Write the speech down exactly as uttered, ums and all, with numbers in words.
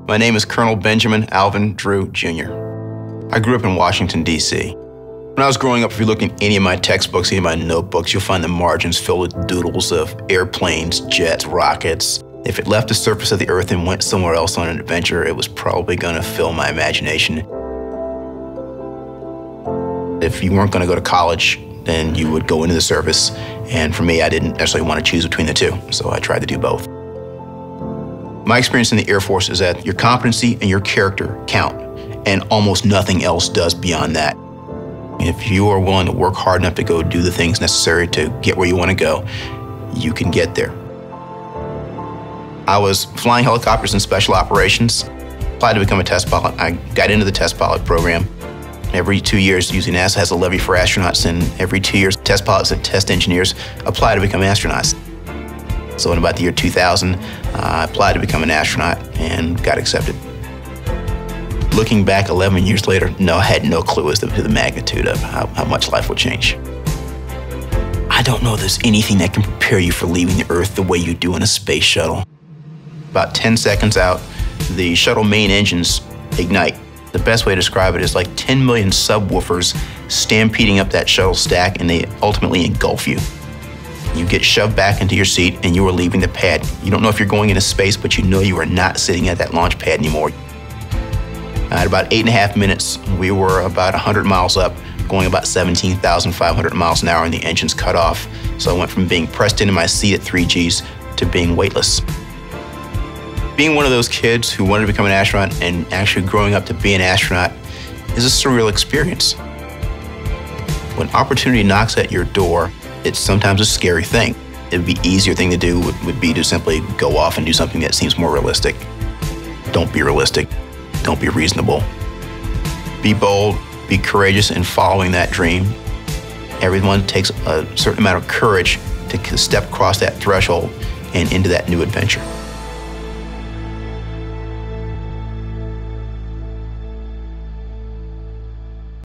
My name is Colonel Benjamin Alvin Drew Junior I grew up in Washington, D C When I was growing up, if you look in any of my textbooks, any of my notebooks, you'll find the margins filled with doodles of airplanes, jets, rockets. If it left the surface of the Earth and went somewhere else on an adventure, it was probably going to fill my imagination. If you weren't going to go to college, then you would go into the service. And for me, I didn't necessarily want to choose between the two, so I tried to do both. My experience in the Air Force is that your competency and your character count, and almost nothing else does beyond that. If you are willing to work hard enough to go do the things necessary to get where you want to go, you can get there. I was flying helicopters in special operations, applied to become a test pilot. I got into the test pilot program. Every two years, usually NASA has a levy for astronauts, and every two years, test pilots and test engineers apply to become astronauts. So in about the year two thousand, uh, I applied to become an astronaut and got accepted. Looking back eleven years later, no, I had no clue as to the magnitude of how, how much life would change. I don't know if there's anything that can prepare you for leaving the Earth the way you do in a space shuttle. About ten seconds out, the shuttle main engines ignite. The best way to describe it is like ten million subwoofers stampeding up that shuttle stack, and they ultimately engulf you. You get shoved back into your seat and you are leaving the pad. You don't know if you're going into space, but you know you are not sitting at that launch pad anymore. At about eight and a half minutes, we were about one hundred miles up, going about seventeen thousand five hundred miles an hour, and the engines cut off. So I went from being pressed into my seat at three G's to being weightless. Being one of those kids who wanted to become an astronaut and actually growing up to be an astronaut is a surreal experience. When opportunity knocks at your door, it's sometimes a scary thing. It would be easier thing to do would, would be to simply go off and do something that seems more realistic. Don't be realistic. Don't be reasonable. Be bold, be courageous in following that dream. Everyone takes a certain amount of courage to step across that threshold and into that new adventure.